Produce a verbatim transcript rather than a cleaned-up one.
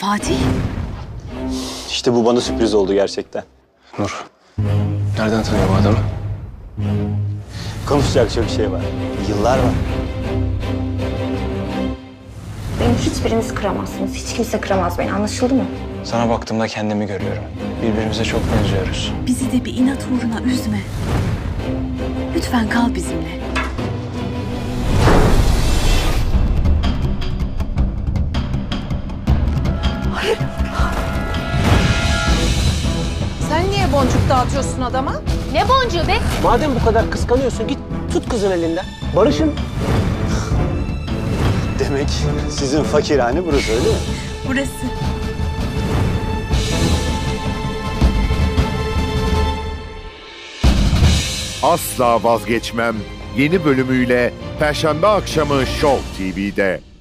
Fatih? İşte bu bana sürpriz oldu gerçekten. Nur, nereden tanıyor bu adamı? Konuşacak çok şey var. Yıllar var. Beni hiçbiriniz kıramazsınız. Hiç kimse kıramaz beni. Anlaşıldı mı? Sana baktığımda kendimi görüyorum. Birbirimize çok benziyoruz. Bizi de bir inat uğruna üzme. Lütfen kal bizimle. Sen niye boncuk dağıtıyorsun adama? Ne boncuğu be? Madem bu kadar kıskanıyorsun git tut kızın elinden. Barışın. Demek sizin fakirhane burası öyle mi? Burası. Asla Vazgeçmem yeni bölümüyle Perşembe akşamı Show T V'de.